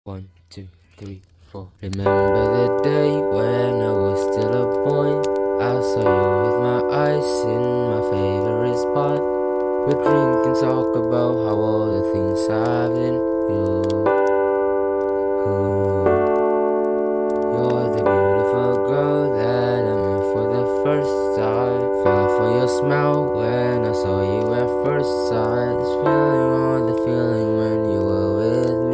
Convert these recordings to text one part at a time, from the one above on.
1, 2, 3, 4. Remember the day when I was still a boy. I saw you with my eyes in my favorite spot. We drink and talk about how all the things I've been. You're the beautiful girl that I met for the first time. Fell for your smile when I saw you at first sight. This feeling, all the feeling when you were with me.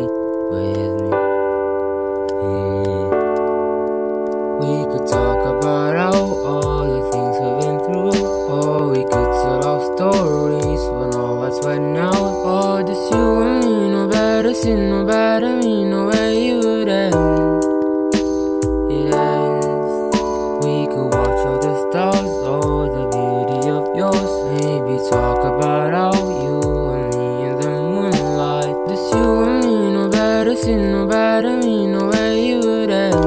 We could talk about all the things we've been through, or we could tell our stories when all lights went out. Or just you and me, no better sin, no better me, no way you would end. It ends. We could watch all the stars, all the beauty of yours. Maybe talk about how you and me in the moonlight. Just you and me, no better sin, no better me, no way you would end.